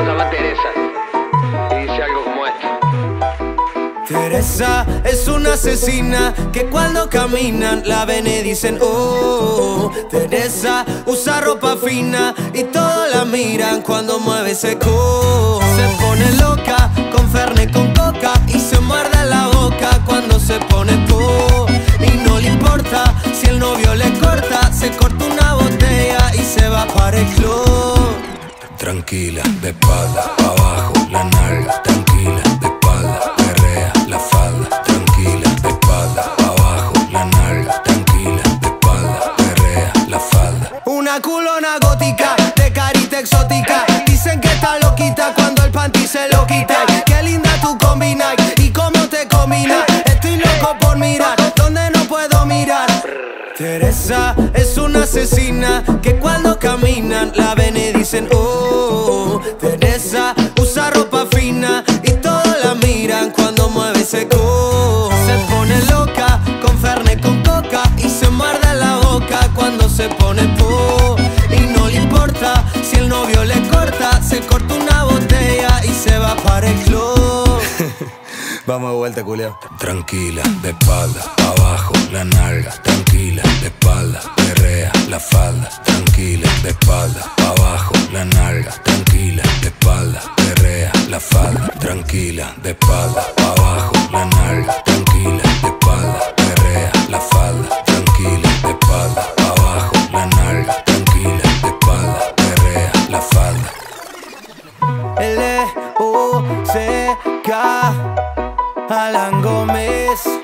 se llama Teresa y dice algo como esto. Teresa es una asesina que cuando caminan la ven y dicen oh. Teresa usa ropa fina y todos la miran cuando mueve ese co. Se pone loca con Fernet con coca y se muerde la boca cuando se pone po. Y no le importa si el novio le corta, se corta una botella y se va para el club. Tranquila, de espalda, pa' abajo, la nalga. Tranquila, de espalda, perrea la falda. Tranquila, de espalda, pa' abajo, la nalga. Tranquila, de espalda, perrea la falda. Una culona gótica, de carita exótica. Dicen que está loquita cuando el panty se lo quita. Qué linda tú combinas y cómo te combina. Estoy loco por mirar donde no puedo mirar. Teresa es una asesina que cuando caminan la ven y dicen oh. Teresa usa ropa fina y todos la miran cuando mueve ese co. Se pone loca con Fernet con coca y se muerde la boca cuando se pone po. Y no le importa si el novio le corta, se corta una botella y se va para el club. Vamos de vuelta, culiao. Tranquila, de espalda, pa' abajo, la nalga. Tranquila, de espalda, perrea la falda. Tranquila, de espalda, pa' abajo, la nalga. Tranquila, de espalda, perrea la falda. Tranquila, de espalda, pa' abajo, la nalga. Tranquila, de espalda, perrea la falda. Tranquila, de espalda, pa' abajo, la nalga. Tranquila, de espalda, perrea la falda. L-U-C-K Alan Gómez.